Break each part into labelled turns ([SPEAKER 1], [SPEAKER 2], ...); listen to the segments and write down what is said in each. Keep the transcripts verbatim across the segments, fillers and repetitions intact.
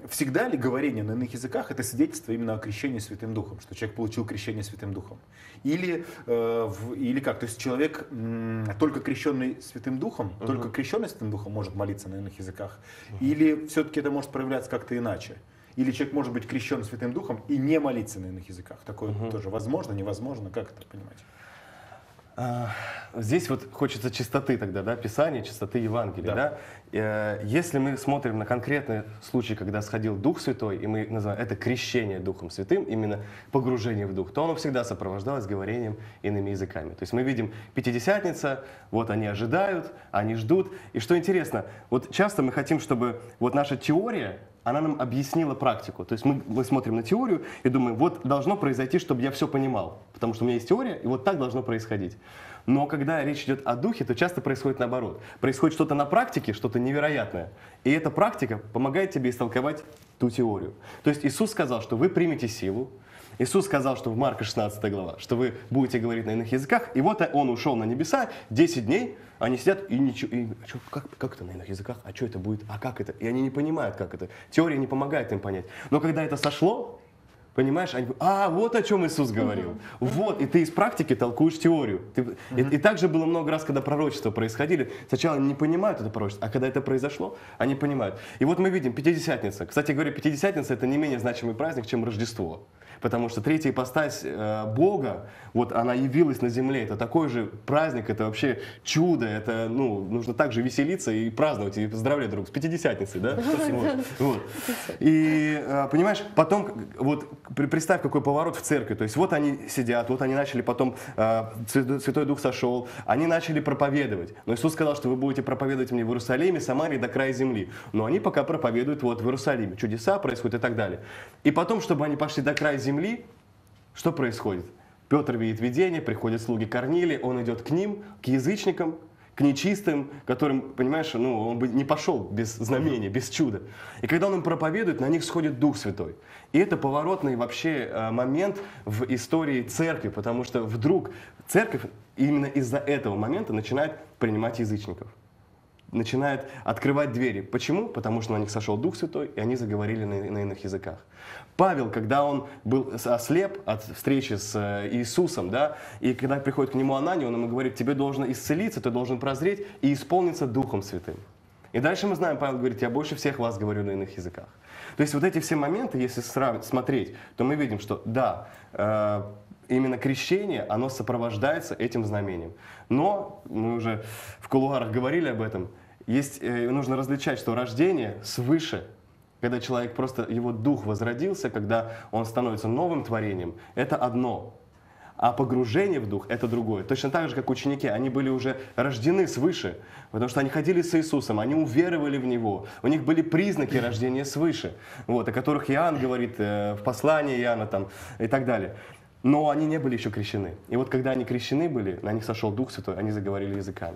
[SPEAKER 1] всегда ли говорение на иных языках это свидетельство именно о крещении Святым Духом, что человек получил крещение Святым Духом? Или, э, в, или как? То есть человек, м, только крещенный Святым Духом, uh-huh. только крещенный Святым Духом может молиться на иных языках? Uh-huh. Или все-таки это может проявляться как-то иначе? Или человек может быть крещен Святым Духом и не молиться на иных языках? Такое uh-huh. тоже возможно, невозможно? Как это понимать?
[SPEAKER 2] Здесь вот хочется чистоты тогда, да, Писания, чистоты Евангелия. Да. Да? Если мы смотрим на конкретный случай, когда сходил Дух Святой, и мы называем это крещение Духом Святым, именно погружение в Дух, то оно всегда сопровождалось говорением иными языками. То есть мы видим Пятидесятница, вот они ожидают, они ждут. И что интересно, вот часто мы хотим, чтобы вот наша теория, она нам объяснила практику. То есть мы, мы смотрим на теорию и думаем, вот должно произойти, чтобы я все понимал. Потому что у меня есть теория, и вот так должно происходить. Но когда речь идет о духе, то часто происходит наоборот. Происходит что-то на практике, что-то невероятное. И эта практика помогает тебе истолковать ту теорию. То есть Иисус сказал, что вы примете силу. Иисус сказал, что в Марка шестнадцатая глава, что вы будете говорить на иных языках. И вот Он ушел на небеса, десять дней, они сидят и ничего, и, что, как, как это на иных языках, а что это будет, а как это? И они не понимают, как это. Теория не помогает им понять. Но когда это сошло, понимаешь, они говорят, а, вот о чем Иисус говорил. Вот, и ты из практики толкуешь теорию. Ты, и, и так же было много раз, когда пророчества происходили. Сначала они не понимают это пророчество, а когда это произошло, они понимают. И вот мы видим Пятидесятница. Кстати говоря, Пятидесятница — это не менее значимый праздник, чем Рождество. Потому что третья ипостась э, Бога, вот она явилась на земле. Это такой же праздник, это вообще чудо. Это, ну, нужно также веселиться и праздновать, и поздравлять друг с Пятидесятницей, да? Вот. И, э, понимаешь, потом, вот, представь, какой поворот в церкви. То есть вот они сидят, вот они начали потом, э, Святой Дух сошел, они начали проповедовать. Но Иисус сказал, что вы будете проповедовать мне в Иерусалиме, Самарии, до края земли. Но они пока проповедуют вот в Иерусалиме. Чудеса происходят и так далее. И потом, чтобы они пошли до края земли, земли, что происходит? Петр видит видение, приходят слуги Корнилия, он идет к ним, к язычникам, к нечистым, которым, понимаешь, ну, он бы не пошел без знамения, без чуда. И когда он им проповедует, на них сходит Дух Святой. И это поворотный вообще момент в истории церкви, потому что вдруг церковь именно из-за этого момента начинает принимать язычников. Начинает открывать двери. Почему? Потому что на них сошел Дух Святой, и они заговорили на, на иных языках. Павел, когда он был ослеп от встречи с Иисусом, да, и когда приходит к нему Анания, он ему говорит, тебе должно исцелиться, ты должен прозреть и исполниться Духом Святым. И дальше мы знаем, Павел говорит, я больше всех вас говорю на иных языках. То есть вот эти все моменты, если смотреть, то мы видим, что да, э, именно крещение, оно сопровождается этим знамением. Но, мы уже в кулуарах говорили об этом, есть, э, нужно различать, что рождение свыше, когда человек просто, его дух возродился, когда он становится новым творением, это одно. А погружение в дух — это другое. Точно так же, как ученики, они были уже рождены свыше, потому что они ходили с Иисусом, они уверовали в Него, у них были признаки рождения свыше, вот, о которых Иоанн говорит э, в послании Иоанна там, и так далее. Но они не были еще крещены. И вот когда они крещены были, на них сошел Дух Святой, они заговорили языками.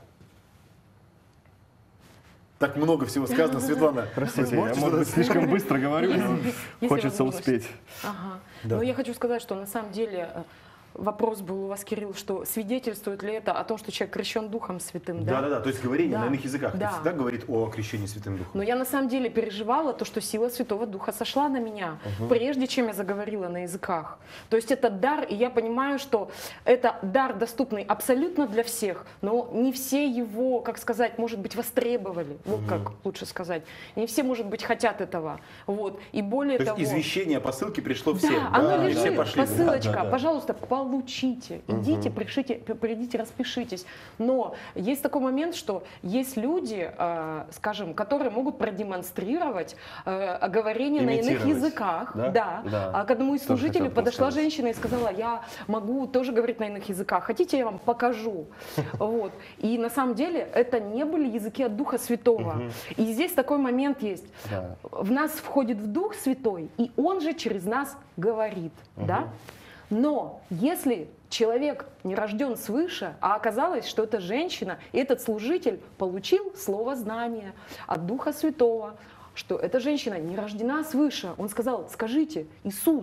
[SPEAKER 1] Так много всего сказано, Светлана.
[SPEAKER 2] Простите, я, может быть, слишком быстро говорю, но хочется успеть.
[SPEAKER 3] Ага. Но я хочу сказать, что на самом деле вопрос был у вас, Кирилл, что свидетельствует ли это о том, что человек крещен Духом Святым, да?
[SPEAKER 1] Да, да, да. То есть говорение
[SPEAKER 3] да.
[SPEAKER 1] на иных языках
[SPEAKER 3] да.
[SPEAKER 1] это всегда говорит о крещении Святым Духом.
[SPEAKER 3] Но я на самом деле переживала то, что сила Святого Духа сошла на меня, угу. прежде чем я заговорила на языках. То есть это дар, и я понимаю, что это дар, доступный абсолютно для всех, но не все его, как сказать, может быть, востребовали, вот угу. как лучше сказать. Не все, может быть, хотят этого. Вот. И более
[SPEAKER 1] то
[SPEAKER 3] того...
[SPEAKER 1] есть извещение посылки пришло
[SPEAKER 3] да,
[SPEAKER 1] всем.
[SPEAKER 3] Оно
[SPEAKER 1] да,
[SPEAKER 3] лежит,
[SPEAKER 1] все пошли.
[SPEAKER 3] посылочка,
[SPEAKER 1] Да, да, да.
[SPEAKER 3] пожалуйста, получите, идите,
[SPEAKER 2] угу.
[SPEAKER 3] пришите, придите, распишитесь. Но есть такой момент, что есть люди, э, скажем, которые могут продемонстрировать э, говорение на иных языках. Да? Да. Да. А к одному из служителей подошла сказать. женщина и сказала, я могу тоже говорить на иных языках, хотите, я вам покажу. Вот. И на самом деле это не были языки от Духа Святого. И здесь такой момент есть. Да. В нас входит в Дух Святой, и Он же через нас говорит. Угу. Да? Но если человек не рожден свыше, а оказалось, что это женщина, и этот служитель получил слово знания от Духа Святого, что эта женщина не рождена свыше, он сказал, скажите, Иисус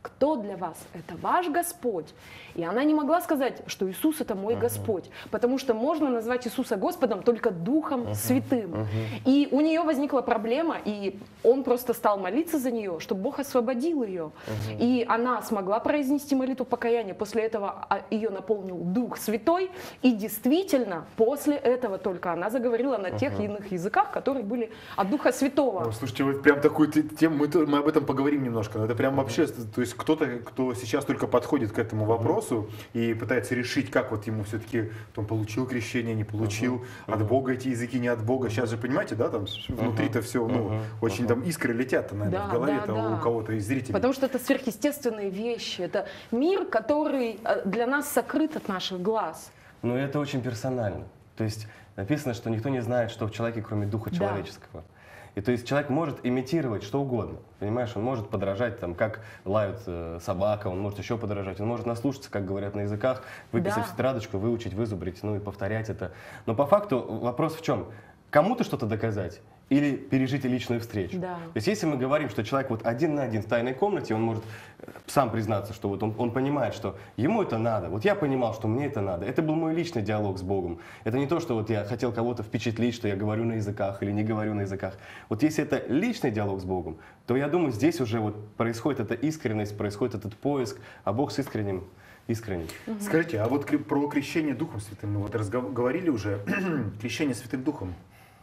[SPEAKER 3] кто для вас? Это ваш Господь. И она не могла сказать, что Иисус это мой uh-huh. Господь, потому что можно назвать Иисуса Господом только Духом uh-huh. Святым. Uh-huh. И у нее возникла проблема, и он просто стал молиться за нее, чтобы Бог освободил ее. Uh-huh. И она смогла произнести молитву покаяния, после этого ее наполнил Дух Святой, и действительно, после этого только она заговорила на тех uh-huh. иных языках, которые были от Духа Святого.
[SPEAKER 1] Ну, слушайте, вы прям такую тему, мы, мы об этом поговорим немножко, но это прям uh-huh. вообще, то есть кто-то, кто сейчас только подходит к этому вопросу, и пытается решить, как вот ему все-таки он получил крещение, не получил, uh-huh. от Бога эти языки, не от Бога. Сейчас же, понимаете, да, там внутри-то все, ну, uh-huh. очень uh-huh. там искры летят, наверное, да, в голове да, да. у кого-то из зрителей.
[SPEAKER 3] Потому что это сверхъестественные вещи, это мир, который для нас сокрыт от наших глаз.
[SPEAKER 2] Ну, это очень персонально. То есть написано, что никто не знает, что в человеке, кроме духа да. человеческого. И то есть человек может имитировать что угодно, понимаешь, он может подражать, там, как лают э, собака, он может еще подражать, он может наслушаться, как говорят на языках, выписать да. тетрадочку, выучить, вызубрить, ну и повторять это. Но по факту вопрос в чем? Кому-то что-то доказать или пережить личную встречу?
[SPEAKER 3] Да.
[SPEAKER 2] То есть если мы говорим, что человек вот один на один в тайной комнате, он может сам признаться, что вот он, он понимает, что ему это надо. Вот я понимал, что мне это надо. Это был мой личный диалог с Богом. Это не то, что вот я хотел кого-то впечатлить, что я говорю на языках или не говорю на языках. Вот если это личный диалог с Богом, то я думаю, здесь уже вот происходит эта искренность, происходит этот поиск, а Бог с искренним. Искренне.
[SPEAKER 1] Угу. Скажите, а вот про крещение Духом Святым мы вот разговаривали уже, крещение Святым Духом.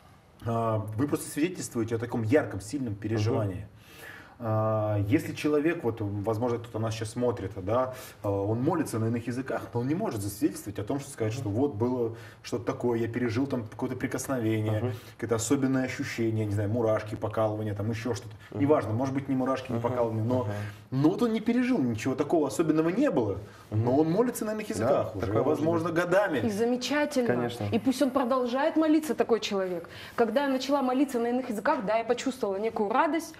[SPEAKER 1] Вы просто свидетельствуете о таком ярком, сильном переживании. Uh-huh. Если человек, вот, возможно, кто-то нас сейчас смотрит, да, он молится на иных языках, но он не может засвидетельствовать о том, что сказать, что вот было что-то такое, я пережил там какое-то прикосновение, uh-huh. какое-то особенное ощущение, не знаю, мурашки, покалывания, там еще что-то. Uh-huh. Неважно, может быть, не мурашки, не uh-huh. покалывания, но, uh-huh. но вот он не пережил, ничего такого особенного не было, uh-huh. но он молится на иных языках, да, уже, возможно, годами.
[SPEAKER 3] И замечательно.
[SPEAKER 2] Конечно.
[SPEAKER 3] И пусть он продолжает молиться, такой человек. Когда я начала молиться на иных языках, да, я почувствовала некую радость.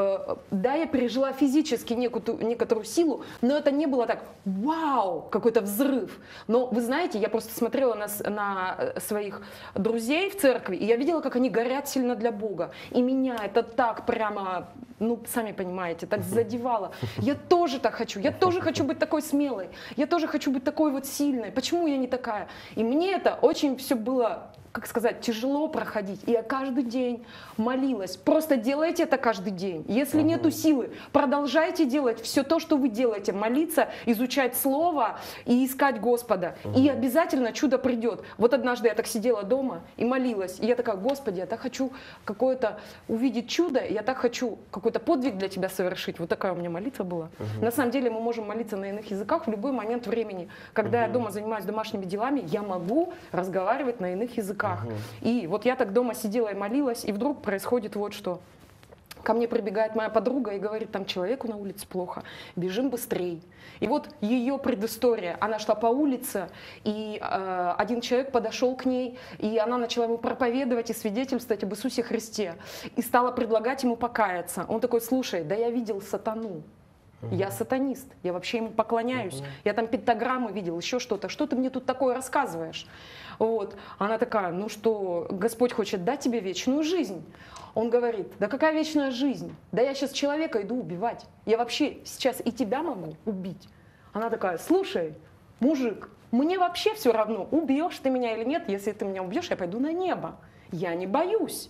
[SPEAKER 3] Да, я пережила физически некую, некоторую силу, но это не было так, вау, какой-то взрыв. Но вы знаете, я просто смотрела на, на своих друзей в церкви, и я видела, как они горят сильно для Бога. И меня это так прямо, ну, сами понимаете, так задевало. Я тоже так хочу, я тоже хочу быть такой смелой, я тоже хочу быть такой вот сильной. Почему я не такая? И мне это очень все было, как сказать, тяжело проходить. И я каждый день молилась. Просто делайте это каждый день. Если uh-huh. нету силы, продолжайте делать все то, что вы делаете. Молиться, изучать Слово и искать Господа. Uh-huh. И обязательно чудо придет. Вот однажды я так сидела дома и молилась. И я такая, Господи, я так хочу какое-то увидеть чудо. Я так хочу какой-то подвиг для Тебя совершить. Вот такая у меня молитва была. Uh-huh. На самом деле мы можем молиться на иных языках в любой момент времени. Когда uh-huh. я дома занимаюсь домашними делами, я могу разговаривать на иных языках. Uh-huh. И вот я так дома сидела и молилась, и вдруг происходит вот что. Ко мне прибегает моя подруга и говорит, там человеку на улице плохо, бежим быстрей. И вот ее предыстория. Она шла по улице, и э, один человек подошел к ней, и она начала ему проповедовать и свидетельствовать об Иисусе Христе. И стала предлагать ему покаяться. Он такой, слушай, да я видел сатану. Я сатанист, я вообще ему поклоняюсь, я там пентаграммы видел, еще что-то, что ты мне тут такое рассказываешь? Вот. Она такая, ну что, Господь хочет дать тебе вечную жизнь. Он говорит, да какая вечная жизнь? Да я сейчас человека иду убивать, я вообще сейчас и тебя могу убить. Она такая, слушай, мужик, мне вообще все равно, убьешь ты меня или нет, если ты меня убьешь, я пойду на небо, я не боюсь.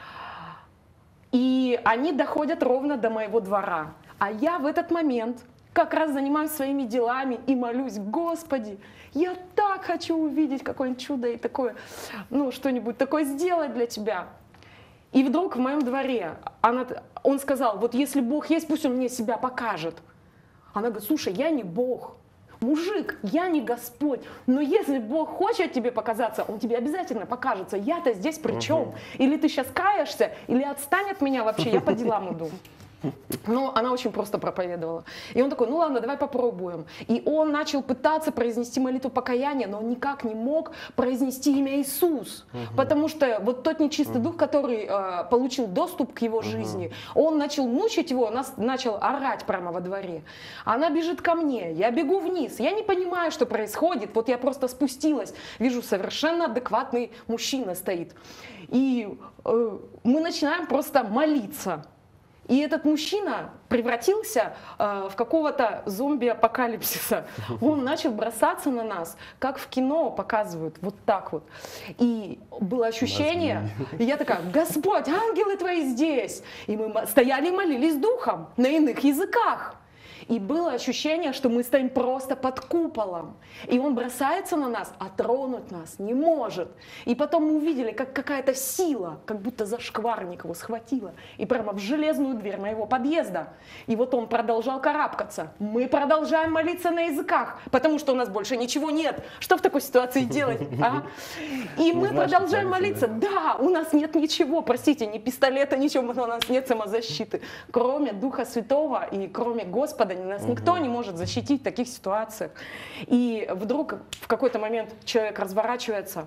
[SPEAKER 3] И они доходят ровно до моего двора. А я в этот момент как раз занимаюсь своими делами и молюсь, Господи, я так хочу увидеть какое-нибудь чудо и такое, ну, что-нибудь такое сделать для Тебя. И вдруг в моем дворе она, он сказал, вот если Бог есть, пусть Он мне себя покажет. Она говорит, слушай, я не Бог, мужик, я не Господь, но если Бог хочет тебе показаться, Он тебе обязательно покажется. Я-то здесь при чем? Uh-huh. Или ты сейчас каешься, или отстань от меня вообще, я по делам иду. Но она очень просто проповедовала. И он такой, ну ладно, давай попробуем. И он начал пытаться произнести молитву покаяния, но он никак не мог произнести имя Иисус. Uh-huh. Потому что вот тот нечистый uh-huh. дух, который э, получил доступ к его uh-huh. жизни, он начал мучить его, нас, начал орать прямо во дворе. Она бежит ко мне, я бегу вниз, я не понимаю, что происходит. Вот я просто спустилась, вижу, совершенно адекватный мужчина стоит. И э, мы начинаем просто молиться. И этот мужчина превратился э, в какого-то зомби-апокалипсиса. Он начал бросаться на нас, как в кино показывают, вот так вот. И было ощущение, и я такая: Господь, ангелы твои здесь. И мы стояли и молились духом на иных языках. И было ощущение, что мы стоим просто под куполом. И он бросается на нас, а тронуть нас не может. И потом мы увидели, как какая-то сила, как будто зашкварник его схватила. И прямо в железную дверь моего подъезда. И вот он продолжал карабкаться. Мы продолжаем молиться на языках, потому что у нас больше ничего нет. Что в такой ситуации делать? А? И мы продолжаем молиться. Да, у нас нет ничего, простите, ни пистолета, ничего, у нас нет самозащиты. Кроме Духа Святого и кроме Господа, нас никто не может защитить в таких ситуациях. И вдруг в какой-то момент человек разворачивается,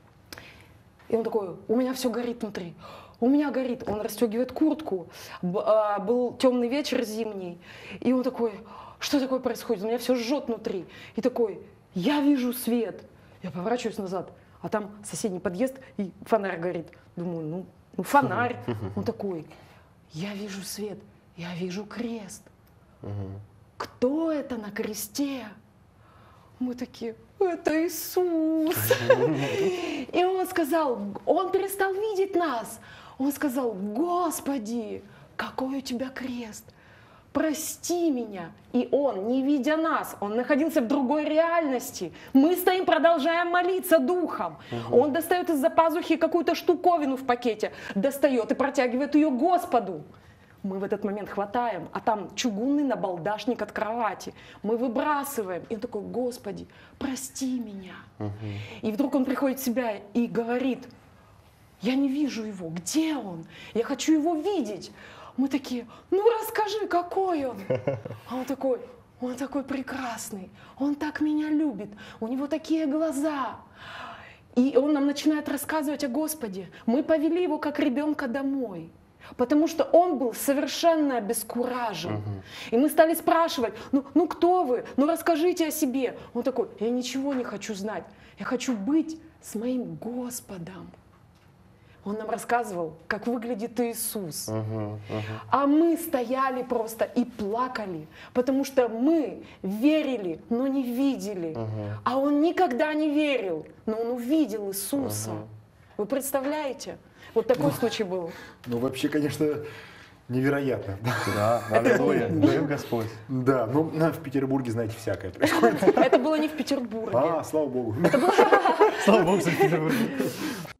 [SPEAKER 3] и он такой: у меня все горит внутри. У меня горит. Он расстегивает куртку. Был темный вечер зимний. И он такой: что такое происходит? У меня все жжет внутри. И такой: я вижу свет. Я поворачиваюсь назад, а там соседний подъезд, и фонарь горит. Думаю, ну, ну фонарь. Он такой: я вижу свет. Я вижу крест. Угу. Кто это на кресте? Мы такие: это Иисус. И он сказал, он перестал видеть нас. Он сказал: Господи, какой у тебя крест. Прости меня. И он, не видя нас, он находился в другой реальности. Мы стоим, продолжаем молиться духом. Угу. Он достает из-за пазухи какую-то штуковину в пакете, достает и протягивает ее Господу. Мы в этот момент хватаем, а там чугунный набалдашник от кровати. Мы выбрасываем. И он такой: Господи, прости меня. Угу. И вдруг он приходит в себя и говорит: я не вижу его. Где он? Я хочу его видеть. Мы такие: ну расскажи, какой он. А он такой: он такой прекрасный. Он так меня любит. У него такие глаза. И он нам начинает рассказывать о Господе. Мы повели его как ребенка домой. Потому что он был совершенно обескуражен. Uh-huh. И мы стали спрашивать: ну, ну кто вы? Ну расскажите о себе. Он такой: я ничего не хочу знать. Я хочу быть с моим Господом. Он нам рассказывал, как выглядит Иисус. Uh-huh. Uh-huh. А мы стояли просто и плакали. Потому что мы верили, но не видели. Uh-huh. А он никогда не верил, но он увидел Иисуса. Uh-huh. Вы представляете? Вот такой ну, случай был.
[SPEAKER 1] Ну, вообще, конечно, невероятно.
[SPEAKER 2] Да, аллилуйя, даем Господь.
[SPEAKER 1] Да, ну, в Петербурге, знаете, всякое происходит.
[SPEAKER 3] Это было не в Петербурге.
[SPEAKER 1] А, слава Богу.
[SPEAKER 2] Слава Богу, в Петербурге.